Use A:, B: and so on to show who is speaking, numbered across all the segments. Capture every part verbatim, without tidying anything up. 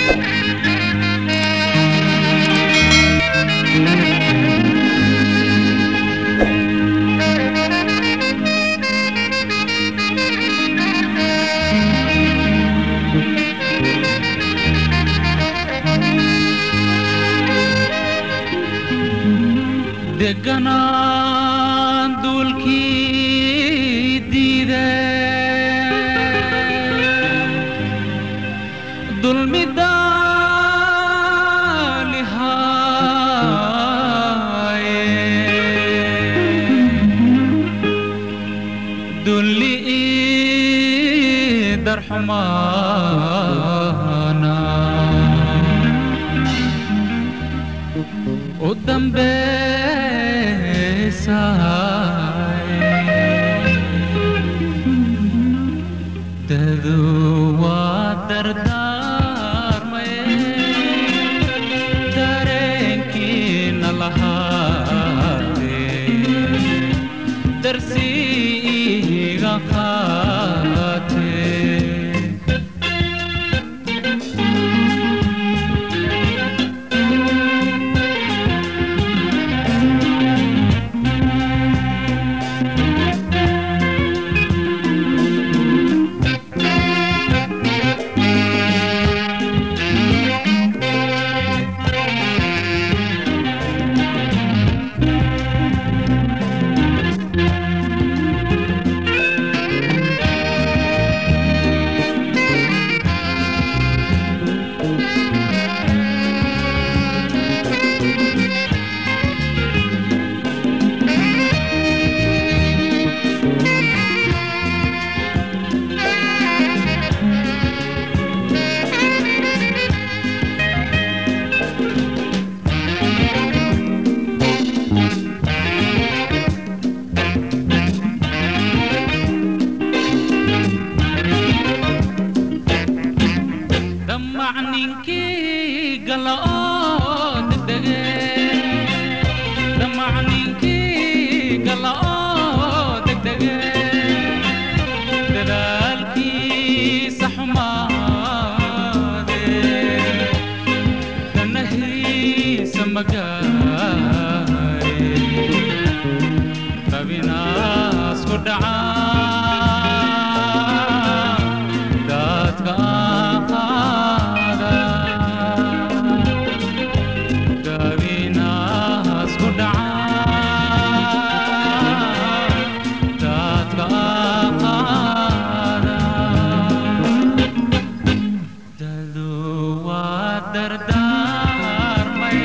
A: deganaan duulkii diide dulmidaalihaaye dulli ii darxumaana u dambeysay dadu waa dardaarmay dareenkiina lahaatee darsiiga qaatee دمعنينكي قلقات الدقاء دمعنينكي قلقات الدقاء دلالكي سحمادي دنهي سمقاري فبناس قدعان داتك dardar may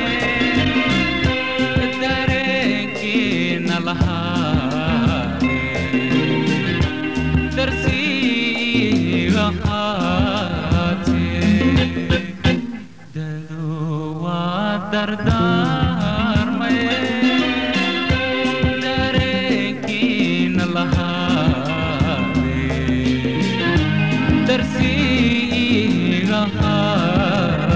A: dareenkiina lahaate darsiiga qaate dadu waa dardar